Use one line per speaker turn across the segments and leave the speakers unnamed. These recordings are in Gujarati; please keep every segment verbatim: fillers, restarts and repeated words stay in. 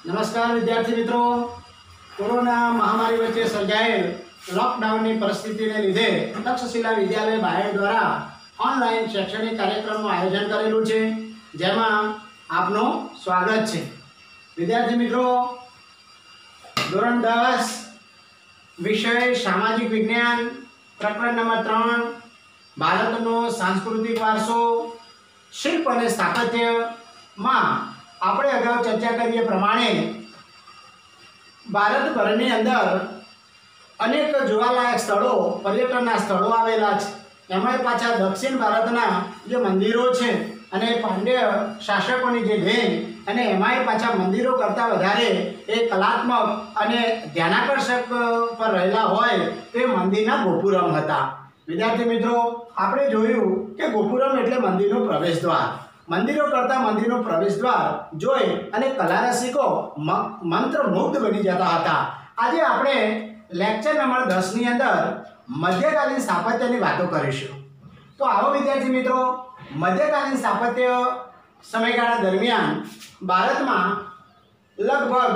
नमस्कार विद्यार्थी मित्रों, कोरोना महामारी वच्चे सर्जायेल लॉकडाउन की परिस्थिति ने लीधे तक्षशिला विद्यालय बायड द्वारा ऑनलाइन शैक्षणिक कार्यक्रम आयोजन करेलू है, जेमां आपनो स्वागत है। विद्यार्थी मित्रों, धोरण दस विषय सामाजिक विज्ञान प्रकरण नंबर त्रण भारतनो सांस्कृतिक वारसो शिल्प और स्थापत्य में આપણે અગાઉ ચર્ચા કરીએ પ્રમાણે ભારતભરની અંદર અનેક જોવાલાયક સ્થળો પર્યટનના સ્થળો આવેલા છે। એમાંય પાછા દક્ષિણ ભારતના જે મંદિરો છે અને પાંડ્ય શાસકોની જે દેન અને એમાંય પાછા મંદિરો કરતાં વધારે એ કલાત્મક અને ધ્યાનાકર્ષક પર રહેલા હોય તે મંદિરના ગોપુરમ હતા। વિદ્યાર્થી મિત્રો, આપણે જોયું કે ગોપુરમ એટલે મંદિરનો પ્રવેશદ્વાર। मंदिरों करता मंदिर प्रवेश द्वार जोई अने कला रसिको मंत्रमुग्ध बनी जाता था। आज आपणे लेक्चर नंबर दस नी अंदर मध्यकालीन स्थापत्यनी वातो करीशुं। तो आवो विद्यार्थी मित्रों, मध्यकालीन स्थापत्य समयगाळा दरमियान भारत में लगभग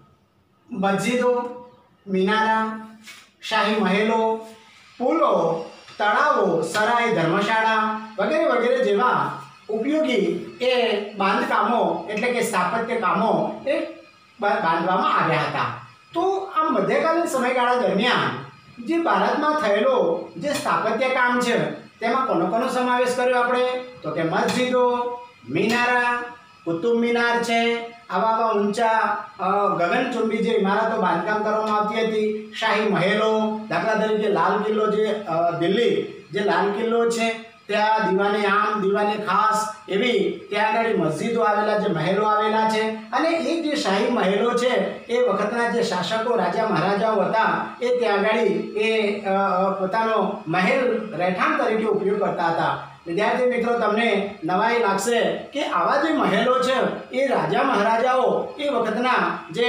मस्जिदों, मीनारा, शाही महलों, पुलों, तळावों, सराय, धर्मशाला वगैरह वगैरह जेवा उपयोगी ए बांधकामों एटले के स्थापत्य कामों ए बांधवामां आव्या हता। तो आ मध्यकालीन समयगाळा दरमियान जे भारत में थयेलो जे स्थापत्य काम छे तेमां कोनो कोनो समावेश कर्यो आपणे तो के मस्जिदों, मीनारा, कुतुब मीनार छे, आवा आवा ऊंचा गगनचुंबी जे इमारतों बांधकाम करवामां आवती हती, शाही महलों, दाखला तरीके लाल किल्लो जे दिल्ही जे लाल किल्लो छे त्या दीवाने आम दीवाने खास एवी त्या आगळ मस्जिदों आवेला जे महलों आवेला छे अने एक जे शाही महलों छे ए वखतना जे शासको राजा महाराजाओ हता ए त्या आगळ ए पोतानो महल રહેઠાણ तरीके उपयोग करता हता। विद्यार्थी मित्रों, तमने नवाई लागशे कि आवा जे महलों छे ए राजा महाराजाओ ए वखतना जे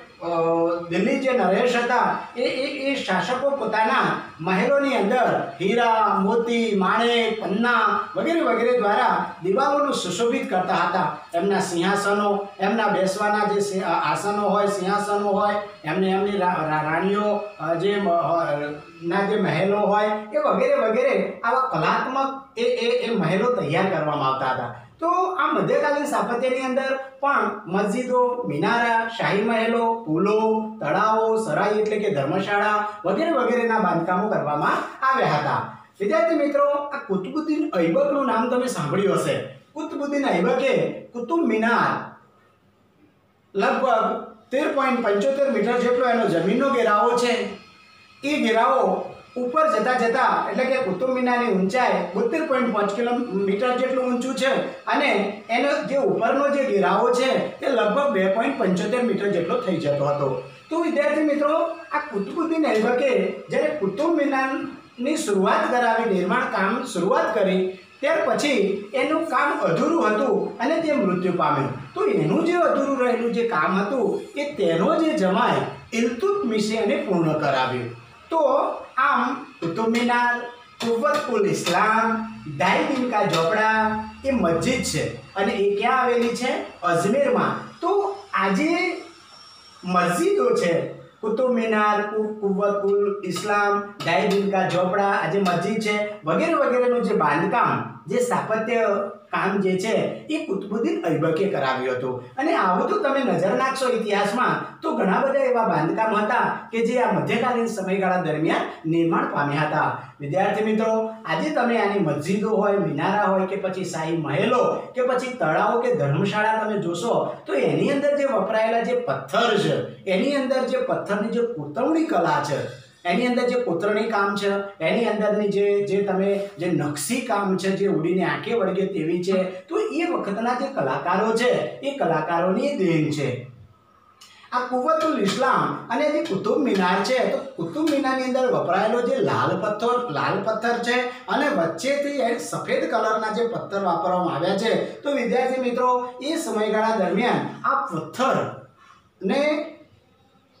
दिल्ही जे नरेश हता ए ए शासको पोताना महलोनी अंदर हीरा, मोती, माणेक, पन्ना वगैरह वगैरह द्वारा दीवालों सुशोभित करता हता। एमना सिंहासनों, एमना बेसवाना जे आसनों होय, सिंहासनों होय, एमने एमनी रा, रा, राणीओ जे ना जे महलों होय ए वगैरह वगैरह आवा कलात्मक ए ए ए महलों तैयार करवामां आवता हता। तो आ मध्यकालीन स्थापत्यनी अंदर पण मस्जिदों, मीनारा, शाही महलों, पुलों, तळावों, सराय एटले के धर्मशाला वगैरह वगैरहना बांधकामो करवामां आव्या हता। विद्यार्थी मित्रों, आ कुतुबुद्दीन ऐबकनुं नाम तमे सांभळ्युं हशे। कुतुबुद्दीन ऐबके कुतुब मीनार लगभग तेर पॉइंट पंचोतेर मीटर जेटलो एनो जमीननो घेरावो छे। ए घेरावो ऊपर जता जता एटले के कुतुब मीनारनी ऊंचाई बोतेर पॉइंट पांच किलोमीटर जेटલું ઊંચું છે અને એનો જે ઉપરનો જે ઘેરાવો છે એ લગભગ બે પોઈન્ટ પંચોતેર મીટર જેટલો થઈ જતો હતો। તો વિદ્યાર્થી મિત્રો, આ કુતુબુદ્દીન ऐबકે જ્યારે કુતુબ મીનારની શરૂઆત કરાવી, નિર્માણ કામ શરૂઆત કરી, ત્યાર પછી એનું કામ અધૂરું હતું અને તે મૃત્યુ પામ્યું। તો એનું જે અધૂરું રહેલું જે કામ હતું એ તેનો જે જમાઈ ઇલ્તુત્મિશે એને પૂર્ણ કરાવ્યું। तो आम कुतुब मीनार, कुव्वतुल इस्लाम, ढाई दिन का झोपड़ा ये मस्जिद है अने ये क्या आवेली है? अजमेर में। तो आज मस्जिदों है कुतुब मीनार, कुव्वतुल इस्लाम, ढाई दिन का झोपड़ा, आज मस्जिद है वगैरह वगैरह जो बांधकाम जे स्थापत्य काम जे छे ए कुतुबुद्दीन ऐबके कराव्युं हतुं। अने आवुं तो तमे नजर नाखशो इतिहासमां तो घणा बधा एवा बांधकाम हता के जे आ मध्यकालीन समयगाळा दरमियान निर्माण पाम्या हता। विद्यार्थी मित्रों, आज तमे आनी मस्जिदों होय, मीनारा होय के पछी शाही महलो के पछी तळावो के धर्मशाला तमे जोशो तो एनी अंदर जे वपरायेला जे पत्थर छे, एनी अंदर जे पत्थरनी जे कोतरणी कला छे, एनी अंदर जे कोतरणी काम छे, एनी अंदरनी जे जे तमे जे नक्शी काम छे जे उडीने आंखे वळगे तेवी छे, तो ए वखतना जे कलाकारो छे ए कलाकारोनी देन छे। आ कुव्वतुल इस्लाम अने जे कुतुब मीनार छे तो कुतुब मीनारनी अंदर वपरायेलो जे लाल पत्थर लाल पत्थर छे अने वच्चेथी एक सफेद कलरना जे पत्थर वापरवामां आव्या छे। तो विद्यार्थी मित्रों, ए समयगाळा दरमियान आ पत्थर ने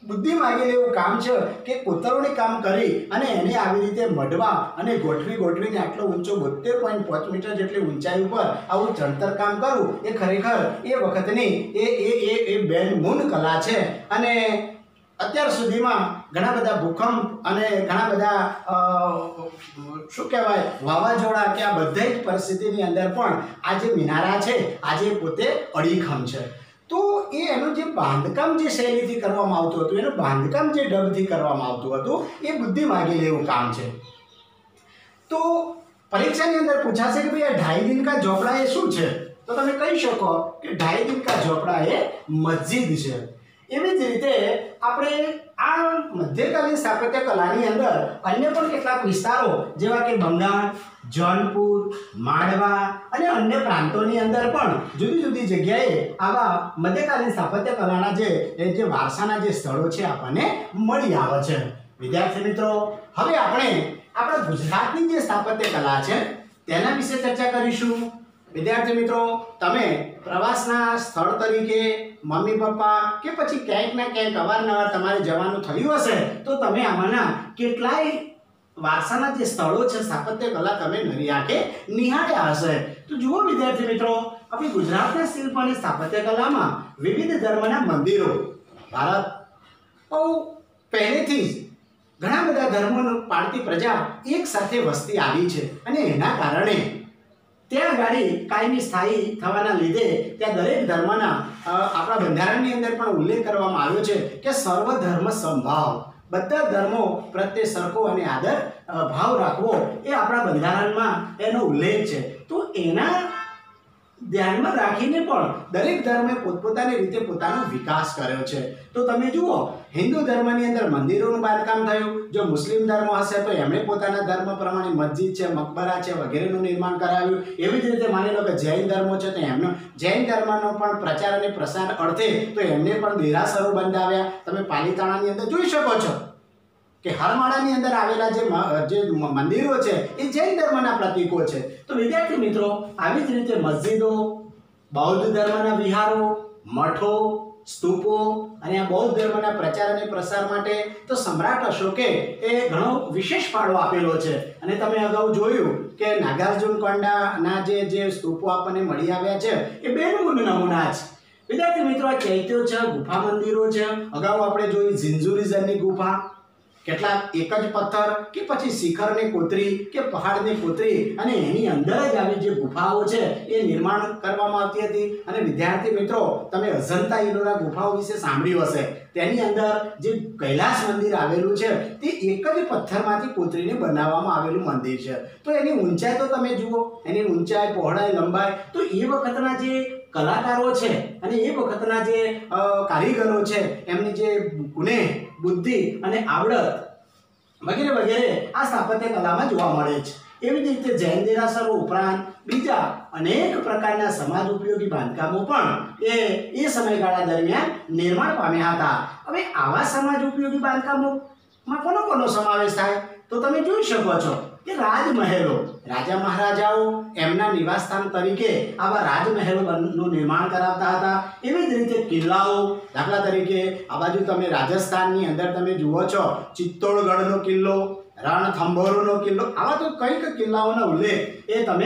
બુદ્ધિ માગેલું એવું કામ છે કે કોતરણી કામ કરી અને એને આવી રીતે મઢવા અને ગોઠવી ગોઠવીને આટલો ઊંચો બોતેર પોઈન્ટ પાંચ મીટર જેટલી ઊંચાઈ ઉપર આવું ચણતર કામ કરવું એ ખરેખર એ વખતની એ એ એ એ બેનમૂન કલા છે। અને અત્યાર સુધીમાં ઘણા બધા ભૂકંપ અને ઘણા બધા શું કહેવાય વાવાઝોડા કે આ બધા જ પરિસ્થિતિની અંદર પણ આ જે મિનારા છે આજે પોતે અડીખમ છે। તો એ એનું જે બાંધકામ જે શૈલીથી કરવામાં આવતું હતું, એનું બાંધકામ જે ઢબથી કરવામાં આવતું હતું, એ બુદ્ધિ માગેલું એવું કામ છે। તો પરીક્ષાની અંદર પૂછાશે કે ભાઈ આ ઢાઈ દિન કા ઝોપડા એ શું છે, તો તમે કહી શકો કે ઢાઈ દિન કા ઝોપડા એ મસ્જિદ છે। એવી જ રીતે આપણે આ મધ્યકાલીન સ્થાપત્ય કલાની અંદર અન્ય પણ કેટલાક વિસ્તારો જેવા કે બંગાળ, જૌનપુર, માળવા અને અન્ય પ્રાંતોની અંદર પણ જુદી જુદી જગ્યાએ આવા મધ્યકાલીન સ્થાપત્ય કલાના જે જે વારસાના જે સ્થળો છે આપણને મળી આવે છે। વિદ્યાર્થી મિત્રો, હવે આપણે આપણા ગુજરાતની જે સ્થાપત્ય કલા છે તેના વિશે ચર્ચા કરીશું। વિદ્યાર્થી મિત્રો, તમે પ્રવાસના સ્થળ તરીકે મમ્મી પપ્પા કે પછી ક્યાંક ના ક્યાંક અવારનવાર તમારે જવાનું થયું હશે તો તમે આમાંના કેટલાય વારસાના જે સ્થળો છે સ્થાપત્ય કલા તમે નરી આંખે નિહાળ્યા હશે। તો જુઓ વિદ્યાર્થી મિત્રો, આપણી ગુજરાતના શિલ્પ અને સ્થાપત્ય કલામાં વિવિધ ધર્મના મંદિરો ભારત બહુ પહેલેથી જ ઘણા બધા ધર્મોનો પાળતી પ્રજા એક સાથે વસતી આવી છે અને એના કારણે ત્યાં ગાડી કાયમી સ્થાયી થવાના લીધે ત્યાં દરેક ધર્મના આપણા બંધારણની અંદર પણ ઉલ્લેખ કરવામાં આવ્યો છે કે સર્વ ધર્મ સમભાવ, બધા ધર્મો પ્રત્યે સરખો અને આદર ભાવ રાખવો એ આપણા બંધારણમાં એનો ઉલ્લેખ છે। તો એના ધ્યાનમાં રાખીને પણ દરેક ધર્મે પોતપોતાની રીતે પોતાનો વિકાસ કર્યો છે। તો તમે જુઓ, હિન્દુ ધર્મની અંદર મંદિરોનું બાંધકામ થયું, જો મુસ્લિમ ધર્મ હશે તો એમણે પોતાના ધર્મ પ્રમાણે મસ્જિદ છે, મકબરા છે વગેરેનું નિર્માણ કરાવ્યું। એવી જ રીતે માની લો કે જૈન ધર્મો છે તો એમનો જૈન ધર્મનો પણ પ્રચાર અને પ્રસાર અર્થે તો એમને પણ દેરાસરો બંધાવ્યા। તમે પાલિતાણાની અંદર જોઈ શકો છો કે હરમાળાની અંદર આવેલા જે જે મંદિરો છે એ જૈન ધર્મના પ્રતીકો છે। તો વિદ્યાર્થી મિત્રો, આવી જ રીતે મસ્જિદો, બૌદ્ધ ધર્મના વિહારો, મઠો, સ્તૂપો અને આ બૌદ્ધ ધર્મના પ્રચાર અને પ્રસાર માટે તો સમ્રાટ અશોકે એ ઘણો વિશેષ ફાળો આપેલો છે। અને તમે અગાઉ જોયું કે નાગાર્જુન કોંડાના જે જે સ્તૂપો આપણને મળી આવ્યા છે એ બેનમૂન નમૂના છે। વિદ્યાર્થી મિત્રો, આ ચૈત્યો છે, ગુફા મંદિરો છે, અગાઉ આપણે જોઈ ઝિંઝુરીઝરની ગુફા, કેટલાક એક જ પથ્થર કે પછી શિખરને કોતરી કે પહાડને કોતરી અને એની અંદર જ આવી જે ગુફાઓ છે એ નિર્માણ કરવામાં આવતી હતી। અને વિદ્યાર્થી મિત્રો, તમે અજંતા ઇલોરા ગુફાઓ વિશે સાંભળ્યું હશે, તેની અંદર જે કૈલાસ મંદિર આવેલું છે તે એક જ પથ્થરમાંથી કોતરીને બનાવવામાં આવેલું મંદિર છે। તો એની ઊંચાઈ તો તમે જુઓ, એની ઊંચાઈ, પહોળાઈ, લંબાઈ, તો એ વખતના જે કલાકારો છે અને એ વખતના જે કારીગરો છે એમની જે ગુણે, બુદ્ધિ અને આવડત વગેરે વગેરે આ સ્થાપત્ય કલામાં જોવા મળે છે। એવી જ રીતે જૈન દેરાસરો ઉપરાંત બીજા અનેક પ્રકારના સમાજ ઉપયોગી બાંધકામો પણ એ એ સમયગાળા દરમિયાન નિર્માણ પામ્યા હતા। હવે આવા સમાજ ઉપયોગી બાંધકામોમાં કોનો કોનો સમાવેશ થાય તો તમે જોઈ શકો છો કે રાજમહેલો, રાજા મહારાજાઓ એમના નિવાસસ્થાન તરીકે આવા રાજમહેલોનું નિર્માણ કરાવતા હતા। એવી જ રીતે કિલ્લાઓ, દાખલા તરીકે આ બાજુ તમે રાજસ્થાનની અંદર તમે જુઓ છો ચિત્તોડગઢનો કિલ્લો, રણથંભોરનો કિલ્લો, આવા તો કઈક કિલ્લાઓનો ઉલ્લેખ એ તમે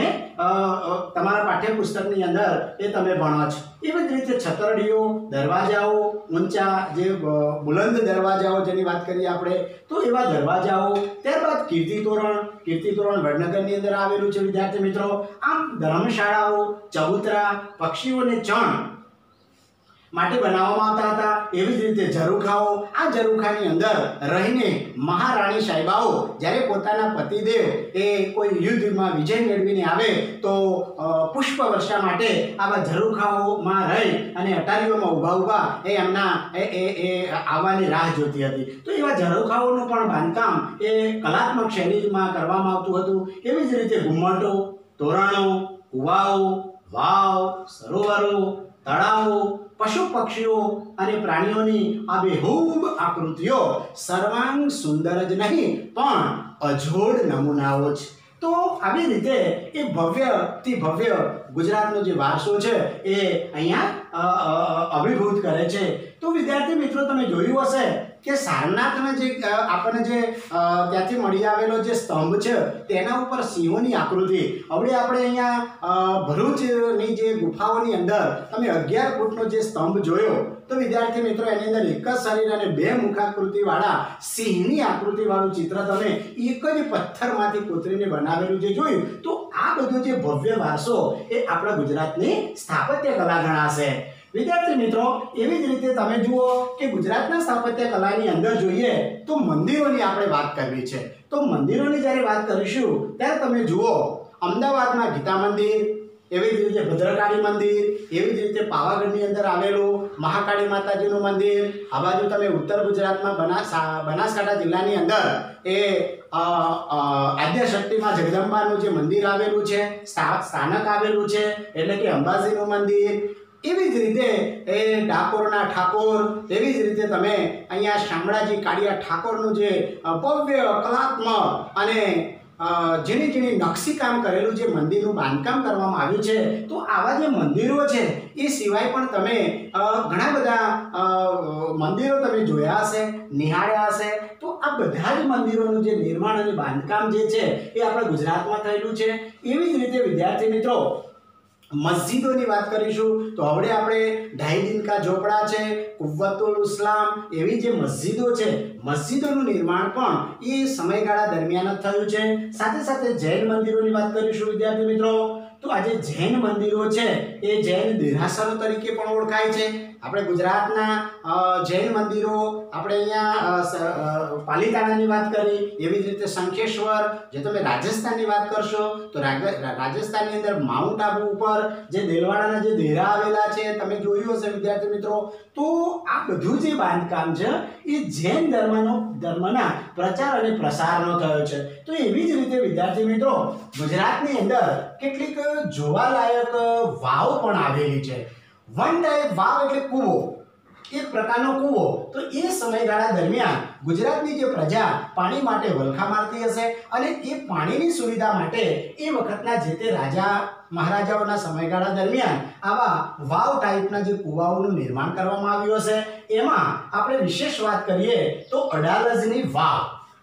તમારા પાઠ્યપુસ્તકની અંદર એ તમે ભણો છો। એવી જ રીતે છતરડીઓ, દરવાજાઓ, ઊંચા જે બુલંદ દરવાજાઓ જેની વાત કરીએ આપણે તો એવા દરવાજાઓ, ત્યારબાદ કીર્તિ તોરણ, કીર્તિ તોરણ વડનગરની અંદર આવેલું છે વિદ્યાર્થી મિત્રો। આમ ધર્મશાળાઓ, ચબૂતરા, પક્ષીઓને ચણ માટે બનાવવામાં આવતા હતા। એવી જ રીતે ઝરૂખાઓ, આ ઝરૂખાની અંદર રહીને મહારાણી સાહેબાઓ જ્યારે પોતાના પતિદેવ એ કોઈ યુદ્ધમાં વિજય મેળવીને આવે તો પુષ્પ વર્ષા માટે આવા ઝરૂખાઓમાં રહી અને અટારીઓમાં ઊભા ઊભા એ એમના એ એ એ આવવાની રાહ જોતી હતી। તો એવા ઝરૂખાઓનું પણ બાંધકામ એ કલાત્મક શૈલીમાં કરવામાં આવતું હતું। એવી જ રીતે ઘુમ્મટો, તોરણો, કુવાઓ, વાવ, સરોવરો, તળાવો, પશુ પક્ષીઓ અને પ્રાણીઓની આ બેહૂબ આકૃતિઓ સર્વાંગ સુંદર જ નહીં પણ અજોડ નમૂનાઓ છે। તો આવી રીતે એ ભવ્યથી ભવ્ય ગુજરાતનો જે વારસો છે એ અહીંયા અભિભૂત કરે છે। તો વિદ્યાર્થી મિત્રો તમે જોયું હશે કે સારનાથના જે આપણને જે ત્યાંથી મળી આવેલો જે સ્તંભ છે તેના ઉપર સિંહોની આકૃતિ, હવે આપણે અહીંયા ભરૂચની જે ગુફાઓની અંદર તમે અગિયાર ફૂટનો જે સ્તંભ જોયો તો વિદ્યાર્થી મિત્રો એની અંદર એક જ શરીર અને બે મુખાકૃતિ વાળા સિંહની આકૃતિ વાળું ચિત્ર તમે એક જ પથ્થરમાંથી કોતરીને બનાવેલું જે જોયું, તો આ બધું જે ભવ્ય વારસો એ આપણા ગુજરાતની સ્થાપત્ય કલા ગણાશે. વિદ્યાર્થી મિત્રો એવી જ રીતે તમે જુઓ કે ગુજરાતના સ્થાપત્ય કલાની અંદર જોઈએ તો મંદિરોની આપણે વાત કરવી છે. તો મંદિરોની જ્યારે વાત કરીશું ત્યારે તમે જુઓ અમદાવાદમાં ગીતા મંદિર, એવી જ રીતે ભદ્રકાળી મંદિર, એવી જ રીતે પાવાગઢની અંદર આવેલું મહાકાળી માતાજીનું મંદિર, આ બાજુ તમે ઉત્તર ગુજરાતમાં બનાસ બનાસકાંઠા જિલ્લાની અંદર એ આદ્યશક્તિમાં જગદંબાનું જે મંદિર આવેલું છે, સ્થાનક આવેલું છે એટલે કે અંબાજીનું મંદિર. એવી જ રીતે એ ડાકોરના ઠાકોર, એવી જ રીતે તમે અહીંયા શામળાજી કાળિયા ઠાકોરનું જે ભવ્ય કલાત્મક અને જેની જેની નકશીકામ કરેલું જે મંદિરનું બાંધકામ કરવામાં આવ્યું છે, તો આવા જે મંદિરો છે એ સિવાય પણ તમે ઘણા બધા મંદિરો તમે જોયા હશે, નિહાળ્યા હશે. તો આ બધા જ મંદિરોનું જે નિર્માણ અને બાંધકામ જે છે એ આપણા ગુજરાતમાં થયેલું છે. એવી જ રીતે વિદ્યાર્થી મિત્રો મસ્જિદોની વાત કરીશું તો હવે આપણે ઢાઈ દિનકા ઝોપડા છે, કુવ્વતુલ ઇસ્લામ, એવી જે મસ્જિદો છે, મસ્જિદોનું નિર્માણ પણ એ સમયગાળા દરમિયાન થયું છે. સાથે સાથે જૈન મંદિરોની વાત કરીશું વિદ્યાર્થી મિત્રો તો આજે જૈન મંદિરો છે એ જૈન દેરાસરો તરીકે પણ ઓળખાય છે. આપણે ગુજરાતના જૈન મંદિરો આપણે અહીંયા પાલિતાણાની વાત કરી, એવી જ રીતે શંખેશ્વર, જે તમે રાજસ્થાનની વાત કરશો તો રાજસ્થાનની અંદર માઉન્ટ આબુ ઉપર જે દેલવાડાના જે દેરા આવેલા છે તમે જોયું હશે વિદ્યાર્થી મિત્રો. તો આ બધું જે બાંધકામ છે એ જૈન ધર્મનો ધર્મના પ્રચાર અને પ્રસારનો થયો છે. તો એવી જ રીતે વિદ્યાર્થી મિત્રો ગુજરાતની અંદર કેટલીક જોવાલાયક વાવ પણ આવેલી છે. વન ટાઈપ વાવ એટલે કૂવો, એક પ્રકારનો કૂવો. તો એ સમયગાળા દરમિયાન ગુજરાતની જે પ્રજા પાણી માટે વલખા મારતી હશે અને એ પાણીની સુવિધા માટે એ વખતના જે તે રાજા મહારાજાઓના સમયગાળા દરમિયાન આવા વાવ ટાઈપના જે કૂવાઓનું નિર્માણ કરવામાં આવ્યું હશે. એમાં આપણે વિશેષ વાત કરીએ તો અડાલજની વાવ,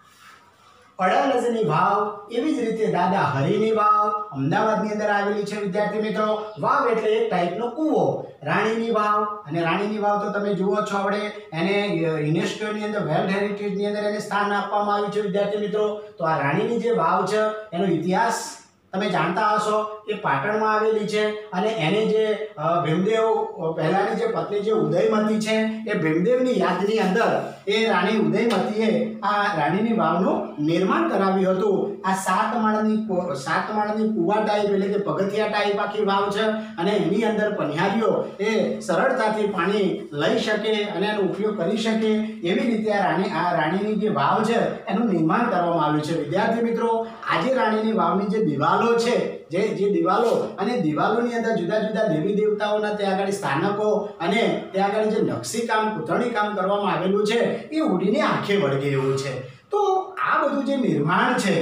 અડાલજની વાવ, એવી જ રીતે દાદા હરીની વાવ અમદાવાદની અંદર આવેલી છે વિદ્યાર્થી મિત્રો. વાવ એટલે એક ટાઈપનો કૂવો. રાણીની વાવ, અને રાણીની વાવ તો તમે જુઓ છો આપણે એને યુનેસ્કોની અંદર વર્લ્ડ હેરિટેજની અંદર એને સ્થાન આપવામાં આવ્યું છે વિદ્યાર્થી મિત્રો. તો આ રાણીની જે વાવ છે એનો ઇતિહાસ તમે જાણતા હશો, એ પાટણમાં આવેલી છે અને એને જે ભીમદેવ પહેલાની જે પત્ની જે ઉદયમતી છે એ ભીમદેવની યાદની અંદર એ રાણી ઉદયમતીએ આ રાણીની વાવનું નિર્માણ કરાવ્યું હતું. આ સાત માળની સાત માળની કુવા ટાઈપ એટલે કે પગથિયા ટાઈપ આખી વાવ છે અને એની અંદર પનિહારીઓ એ સરળતાથી પાણી લઈ શકે અને એનો ઉપયોગ કરી શકે એવી રીતે આ રાણી આ રાણીની જે વાવ છે એનું નિર્માણ કરવામાં આવ્યું છે વિદ્યાર્થી મિત્રો. આજે રાણીની વાવની જે દિવાલો છે, જે જે દિવાલો અને દિવાલોની અંદર જુદા જુદા દેવી દેવતાઓના ત્યાં આગળ સ્થાનકો અને ત્યાં આગળ જે નકશીકામ કોતરણી કામ કરવામાં આવેલું છે એ ઉડીને આંખે વળગી રહ્યું છે. તો આ બધું જે નિર્માણ છે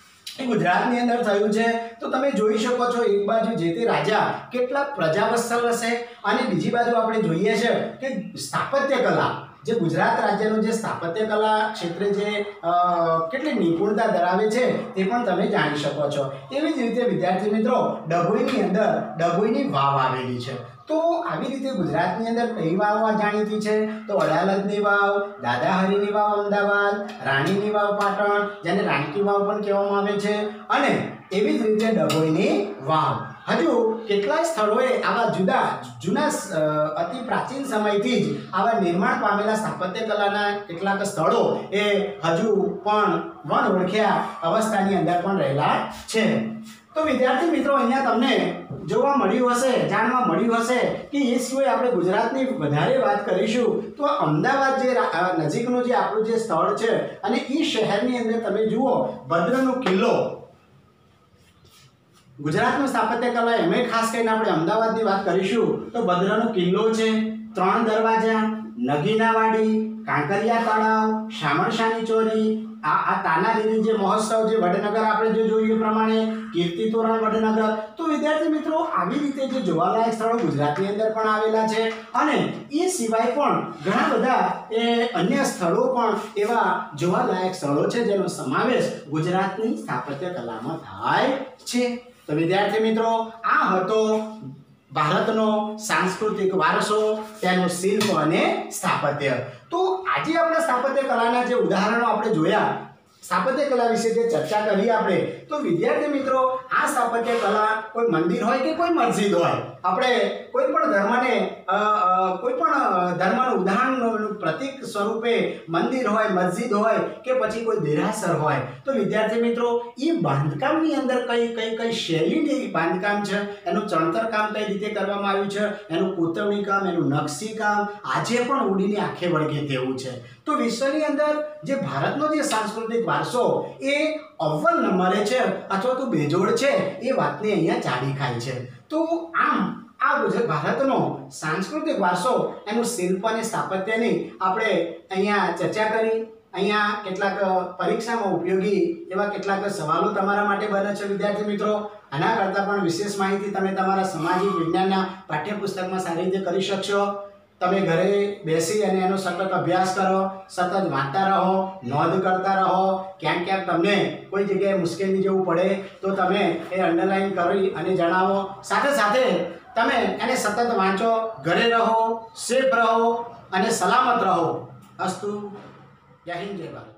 એ ગુજરાતની અંદર થયું છે. તો તમે જોઈ શકો છો એક બાજુ જે તે રાજા કેટલા પ્રજાવત્સલ હશે અને બીજી બાજુ આપણે જોઈએ છે કે સ્થાપત્ય કલા, જે ગુજરાત રાજ્યનું જે સ્થાપત્ય કલા ક્ષેત્રે જે કેટલી નિપુણતા ધરાવે છે તે પણ તમે જાણી શકો છો. એવી જ રીતે વિદ્યાર્થી મિત્રો ડભોઈની અંદર ડભોઈની વાવ આવેલી છે. તો આવી રીતે ગુજરાતની અંદર કઈ વાવ જાણીતી છે તો અડાલજની વાવ, દાદા હરીની વાવ અમદાવાદ, રાણીની વાવ પાટણ, જેને રાણકી વાવ પણ કહેવામાં આવે છે, અને એવી જ રીતે ડભોઈની વાવ. હજુ કેટલાય સ્થળોએ આવા જુદા જૂના અતિ પ્રાચીન સમયથી જ આવા નિર્માણ પામેલા સ્થાપત્ય કલાના કેટલાક સ્થળો એ હજુ પણ વણ ઓળખ્યા અવસ્થાની અંદર પણ રહેલા છે. તો વિદ્યાર્થી મિત્રો અહીંયા તમને જોવા મળ્યું હશે, જાણવા મળ્યું હશે કે એ સિવાય આપણે ગુજરાતની વધારે વાત કરીશું તો અમદાવાદ જે નજીકનું જે આપણું જે સ્થળ છે અને એ શહેરની અંદર તમે જુઓ ભદ્રનો કિલ્લો. ગુજરાતનું સ્થાપત્ય કલા એમાં ખાસ કરીને આપણે અમદાવાદની વાત કરીશું તો ભદ્રનો કિલ્લો છે, ત્રણ દરવાજા, નગીનાવાડી, કાંકરિયા તળાવ, શામળશાની ચોરી, આ આ તાનારીરી જે મહોત્સવ જે વડનગર આપણે જે જોયું એ પ્રમાણે કીર્તિ તોરણ વડનગર, તો વિદ્યાર્થી મિત્રો આવી રીતે જે જોવાલાયક સ્થળો ગુજરાતની અંદર પણ આવેલા છે અને એ સિવાય પણ ઘણા બધા એ અન્ય સ્થળો પણ એવા જોવાલાયક સ્થળો છે જેનો સમાવેશ ગુજરાતની સ્થાપત્ય કલામાં થાય છે। તો વિદ્યાર્થી મિત્રો આ હતો ભારતનો સાંસ્કૃતિક વારસો, તેનું શિલ્પ અને સ્થાપત્ય। તો આજે આપણે સ્થાપત્ય કલાના જે ઉદાહરણો આપણે જોયા, સ્થાપત્ય કલા વિશે જે ચર્ચા કરી આપણે, તો વિદ્યાર્થી મિત્રો આ સ્થાપત્ય કલા કોઈ મંદિર હોય કે કોઈ મસ્જિદ હોય, આપણે કોઈ પણ ધર્મને કોઈ પણ ધર્મનું ઉદાહરણનું પ્રતીક સ્વરૂપે મંદિર હોય, મસ્જિદ હોય કે પછી કોઈ દેરાસર હોય, તો વિદ્યાર્થી મિત્રો એ બાંધકામની અંદર કઈ કઈ કઈ શૈલીની બાંધકામ છે, એનું ચણતર કામ કઈ રીતે કરવામાં આવ્યું છે, એનું કોતરણી કામ, એનું નકશી કામ આજે પણ ઉડીને આંખે વળગે તેવું છે। તો વિશ્વની અંદર જે ભારતનો જે સાંસ્કૃતિક વારસો એ અવ્વલ નંબરે છે અથવા તો બેજોડ છે એ વાતને અહીંયા ચાડી ખાય છે। તો આમ આ ગુજરાત ભારતનો સાંસ્કૃતિક વારસો, એનું શિલ્પ અને સ્થાપત્યની આપણે અહીંયા ચર્ચા કરી। અહીંયા કેટલાક પરીક્ષામાં ઉપયોગી એવા કેટલાક સવાલો તમારા માટે બને છે વિદ્યાર્થી મિત્રો। આના કરતાં પણ વિશેષ માહિતી તમે તમારા સામાજિક વિજ્ઞાનના પાઠ્યપુસ્તકમાં સારી રીતે કરી શકશો। તમે ઘરે બેસી અને એનો સતત અભ્યાસ કરો, સતત વાંચતા રહો, નોંધ કરતા રહો। ક્યાંક ક્યાંક તમને કોઈ જગ્યાએ મુશ્કેલી જેવું પડે તો તમે એ અંડરલાઈન કરી અને જણાવો। સાથે સાથે તમે એને સતત વાંચો, ઘરે રહો, સેફ રહો અને સલામત રહો। અસ્તુ। જય હિન્દ, જય ભારત।